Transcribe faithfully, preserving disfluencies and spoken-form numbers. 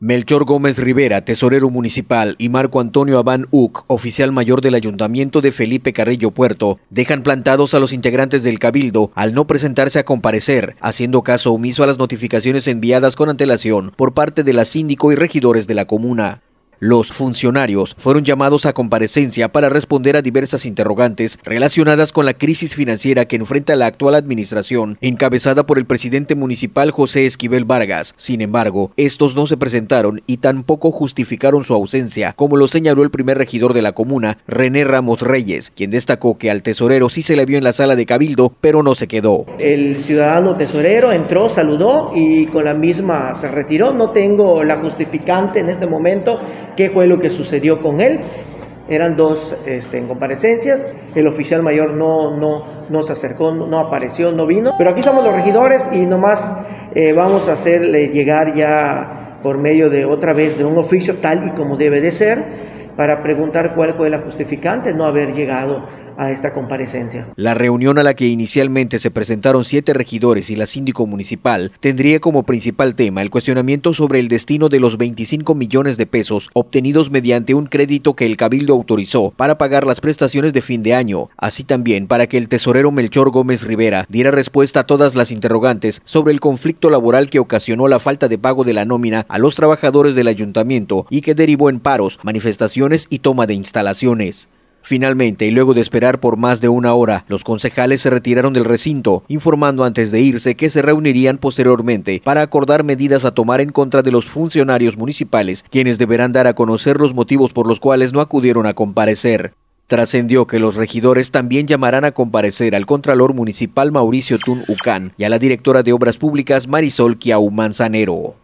Melchor Gómez Rivera, tesorero municipal, y Marco Antonio Abán Uc, oficial mayor del Ayuntamiento de Felipe Carrillo Puerto, dejan plantados a los integrantes del Cabildo al no presentarse a comparecer, haciendo caso omiso a las notificaciones enviadas con antelación por parte de la síndico y regidores de la comuna. Los funcionarios fueron llamados a comparecencia para responder a diversas interrogantes relacionadas con la crisis financiera que enfrenta la actual administración, encabezada por el presidente municipal José Esquivel Vargas. Sin embargo, estos no se presentaron y tampoco justificaron su ausencia, como lo señaló el primer regidor de la comuna, René Ramos Reyes, quien destacó que al tesorero sí se le vio en la sala de Cabildo, pero no se quedó. El ciudadano tesorero entró, saludó y con la misma se retiró. No tengo la justificante en este momento. ¿Qué fue lo que sucedió con él? Eran dos este, en comparecencias, el oficial mayor no, no, no se acercó, no apareció, no vino, pero aquí somos los regidores y nomás eh, vamos a hacerle llegar ya por medio de otra vez de un oficio tal y como debe de ser, para preguntar cuál fue la justificante no haber llegado a esta comparecencia. La reunión a la que inicialmente se presentaron siete regidores y la síndico municipal tendría como principal tema el cuestionamiento sobre el destino de los veinticinco millones de pesos obtenidos mediante un crédito que el Cabildo autorizó para pagar las prestaciones de fin de año, así también para que el tesorero Melchor Gómez Rivera diera respuesta a todas las interrogantes sobre el conflicto laboral que ocasionó la falta de pago de la nómina a los trabajadores del ayuntamiento y que derivó en paros, manifestaciones y toma de instalaciones. Finalmente, y luego de esperar por más de una hora, los concejales se retiraron del recinto, informando antes de irse que se reunirían posteriormente para acordar medidas a tomar en contra de los funcionarios municipales, quienes deberán dar a conocer los motivos por los cuales no acudieron a comparecer. Trascendió que los regidores también llamarán a comparecer al contralor municipal Mauricio Tun Ucán y a la directora de Obras Públicas Marisol Kiau Manzanero.